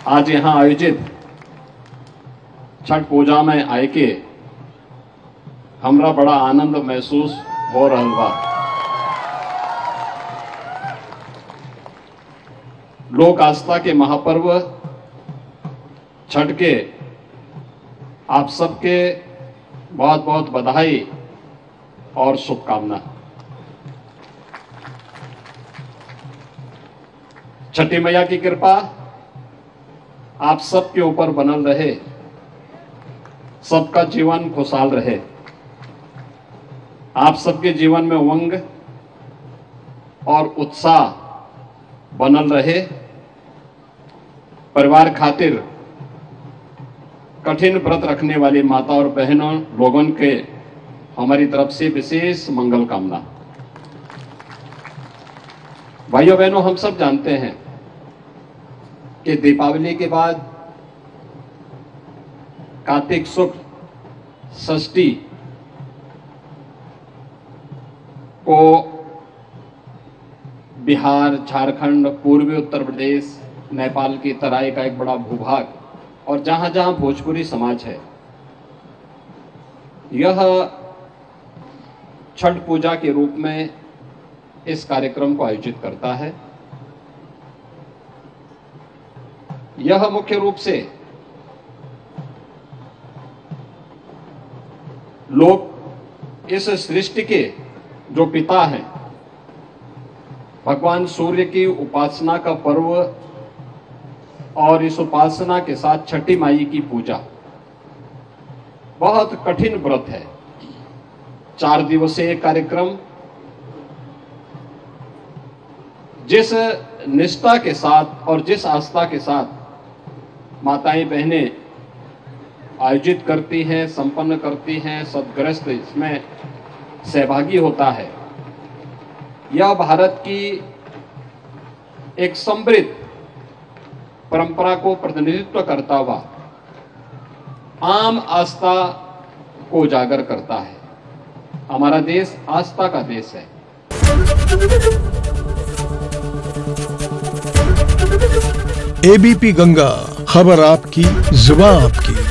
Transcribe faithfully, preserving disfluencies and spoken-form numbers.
आज यहाँ आयोजित छठ पूजा में आए के हमरा बड़ा आनंद महसूस हो रहा बा। लोक आस्था के महापर्व छठ के आप सबके बहुत बहुत बधाई और शुभकामना। छठी मैया की कृपा आप सबके ऊपर बनल रहे, सबका जीवन खुशहाल रहे, आप सबके जीवन में उमंग और उत्साह बनल रहे। परिवार खातिर कठिन व्रत रखने वाली माता और बहनों लोगों के हमारी तरफ से विशेष मंगल कामना। भाइयों बहनों, हम सब जानते हैं कि दीपावली के बाद कार्तिक शुक्ल षष्ठी को बिहार, झारखंड, पूर्वी उत्तर प्रदेश, नेपाल की तराई का एक बड़ा भूभाग और जहां जहां भोजपुरी समाज है, यह छठ पूजा के रूप में इस कार्यक्रम को आयोजित करता है। यह मुख्य रूप से लोग इस सृष्टि के जो पिता हैं, भगवान सूर्य की उपासना का पर्व और इस उपासना के साथ छठी माई की पूजा बहुत कठिन व्रत है। चार दिवसीय कार्यक्रम जिस निष्ठा के साथ और जिस आस्था के साथ माताएं बहनें आयोजित करती हैं, संपन्न करती हैं, सदग्रस्त इसमें सहभागी होता है, यह भारत की एक समृद्ध परंपरा को प्रतिनिधित्व करता हुआ आम आस्था को उजागर करता है। हमारा देश आस्था का देश है। एबीपी गंगा, खबर आपकी, जुबान आपकी।